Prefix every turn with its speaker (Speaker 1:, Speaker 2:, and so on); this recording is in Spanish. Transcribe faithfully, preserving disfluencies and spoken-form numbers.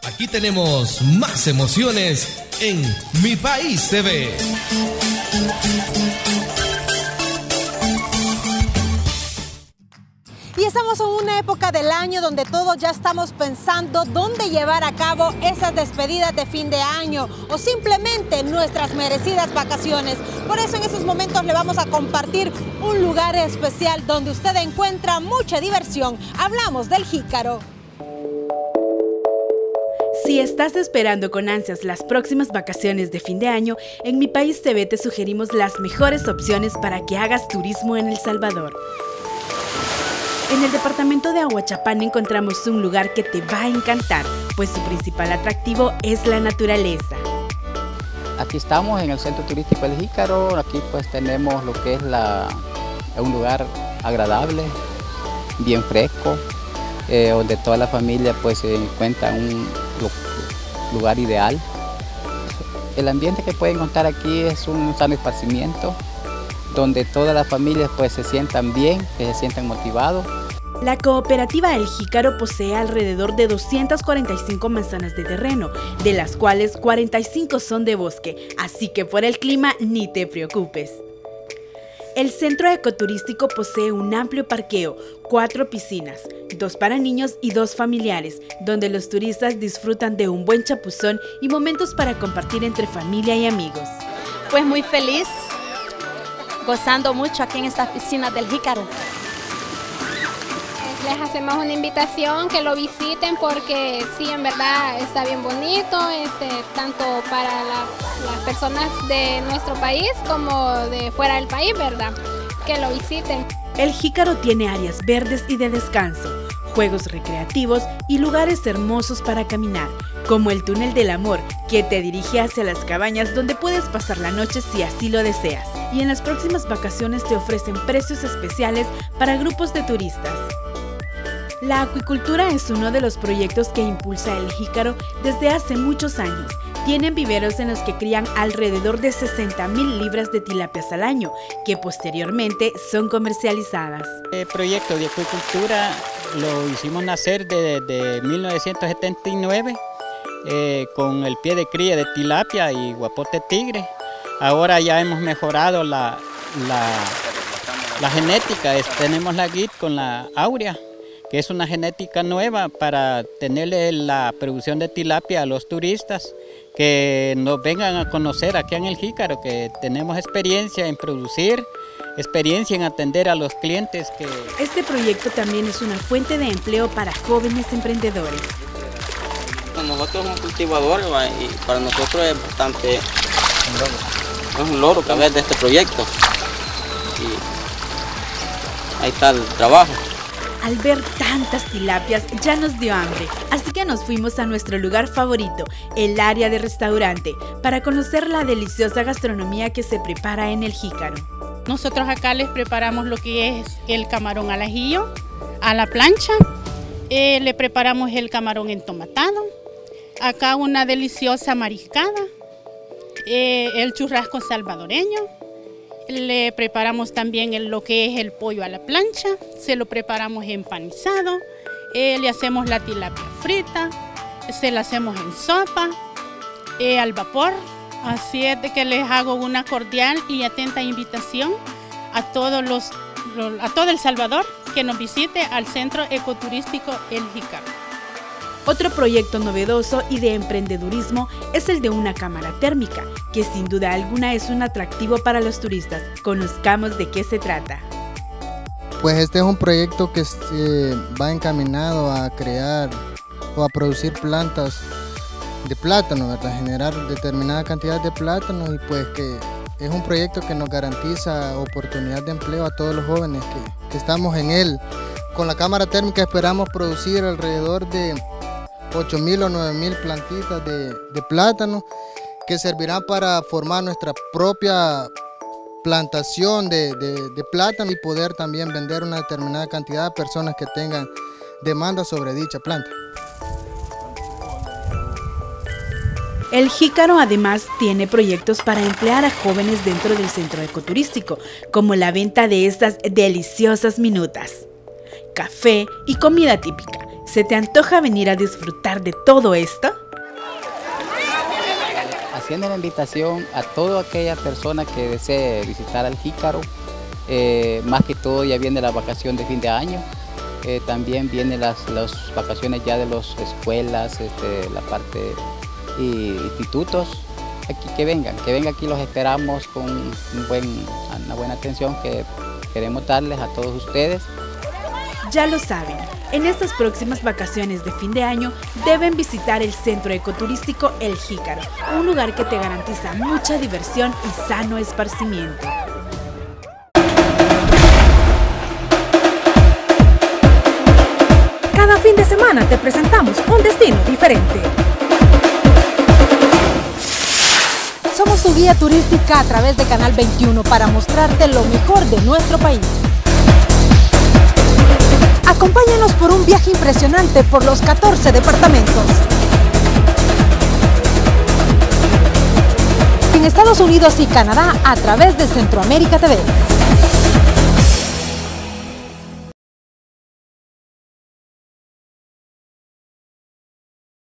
Speaker 1: Aquí tenemos más emociones en Mi País T V.
Speaker 2: Y estamos en una época del año donde todos ya estamos pensando dónde llevar a cabo esas despedidas de fin de año o simplemente nuestras merecidas vacaciones. Por eso en estos momentos le vamos a compartir un lugar especial donde usted encuentra mucha diversión. Hablamos del Jícaro.
Speaker 3: Si estás esperando con ansias las próximas vacaciones de fin de año, en Mi País T V te sugerimos las mejores opciones para que hagas turismo en El Salvador. En el departamento de Ahuachapán encontramos un lugar que te va a encantar, pues su principal atractivo es la naturaleza.
Speaker 4: Aquí estamos en el centro turístico El Jícaro. Aquí pues tenemos lo que es la, un lugar agradable, bien fresco, eh, donde toda la familia pues se encuentra en un lugar ideal. El ambiente que pueden encontrar aquí es un sano esparcimiento, donde todas las familias pues se sientan bien, que se sientan motivados.
Speaker 3: La cooperativa El Jícaro posee alrededor de doscientas cuarenta y cinco manzanas de terreno, de las cuales cuarenta y cinco son de bosque, así que por el clima ni te preocupes. El centro ecoturístico posee un amplio parqueo, cuatro piscinas, dos para niños y dos familiares, donde los turistas disfrutan de un buen chapuzón y momentos para compartir entre familia y amigos.
Speaker 5: Pues muy feliz, gozando mucho aquí en estas piscinas del Jícaro.
Speaker 6: Les hacemos una invitación que lo visiten porque sí, en verdad está bien bonito, este, tanto para la, las personas de nuestro país como de fuera del país, ¿verdad? Que lo visiten.
Speaker 3: El Jícaro tiene áreas verdes y de descanso, juegos recreativos y lugares hermosos para caminar, como el Túnel del Amor, que te dirige hacia las cabañas donde puedes pasar la noche si así lo deseas. Y en las próximas vacaciones te ofrecen precios especiales para grupos de turistas. La acuicultura es uno de los proyectos que impulsa El Jícaro desde hace muchos años. Tienen viveros en los que crían alrededor de sesenta mil libras de tilapias al año, que posteriormente son comercializadas.
Speaker 7: El proyecto de acuicultura lo hicimos nacer desde mil novecientos setenta y nueve eh, con el pie de cría de tilapia y guapote tigre. Ahora ya hemos mejorado la, la, la genética, es, tenemos la guid con la áurea, que es una genética nueva para tenerle la producción de tilapia a los turistas que nos vengan a conocer aquí en El Jícaro, que tenemos experiencia en producir, experiencia en atender a los clientes. Que...
Speaker 3: Este proyecto también es una fuente de empleo para jóvenes emprendedores.
Speaker 8: Nosotros somos cultivadores y para nosotros es bastante es un logro que haber de este proyecto. Y ahí está el trabajo.
Speaker 3: Al ver tantas tilapias ya nos dio hambre, así que nos fuimos a nuestro lugar favorito, el área de restaurante, para conocer la deliciosa gastronomía que se prepara en El Jícaro.
Speaker 9: Nosotros acá les preparamos lo que es el camarón al ajillo, a la plancha, eh, le preparamos el camarón entomatado, acá una deliciosa mariscada, eh, el churrasco salvadoreño. Le preparamos también el, lo que es el pollo a la plancha, se lo preparamos empanizado, eh, le hacemos la tilapia frita, se la hacemos en sopa, eh, al vapor. Así es de que les hago una cordial y atenta invitación a, todos los, a todo El Salvador que nos visite al Centro Ecoturístico El Jícaro.
Speaker 3: Otro proyecto novedoso y de emprendedurismo es el de una cámara térmica, que sin duda alguna es un atractivo para los turistas. Conozcamos de qué se trata.
Speaker 10: Pues este es un proyecto que eh, va encaminado a crear o a producir plantas de plátano, ¿verdad? Generar determinada cantidad de plátanos, y pues que es un proyecto que nos garantiza oportunidad de empleo a todos los jóvenes que, que estamos en él. Con la cámara térmica esperamos producir alrededor de ocho mil o nueve mil plantitas de, de plátano que servirán para formar nuestra propia plantación de, de, de plátano y poder también vender una determinada cantidad de personas que tengan demanda sobre dicha planta.
Speaker 3: El Jícaro además tiene proyectos para emplear a jóvenes dentro del centro ecoturístico, como la venta de estas deliciosas minutas, café y comida típica. ¿Se te antoja venir a disfrutar de todo esto?
Speaker 4: Haciendo una invitación a toda aquella persona que desee visitar al Jícaro, eh, más que todo ya viene la vacación de fin de año, eh, también vienen las, las vacaciones ya de las escuelas, este, la parte y institutos. Aquí que vengan, que vengan aquí, los esperamos con un buen, una buena atención que queremos darles a todos ustedes.
Speaker 3: Ya lo saben, en estas próximas vacaciones de fin de año deben visitar el Centro Ecoturístico El Jícaro, un lugar que te garantiza mucha diversión y sano esparcimiento.
Speaker 11: Cada fin de semana te presentamos un destino diferente.
Speaker 2: Somos tu guía turística a través de Canal veintiuno para mostrarte lo mejor de nuestro país. Acompáñanos por un viaje impresionante por los catorce departamentos. En Estados Unidos y Canadá a través de Centroamérica T V.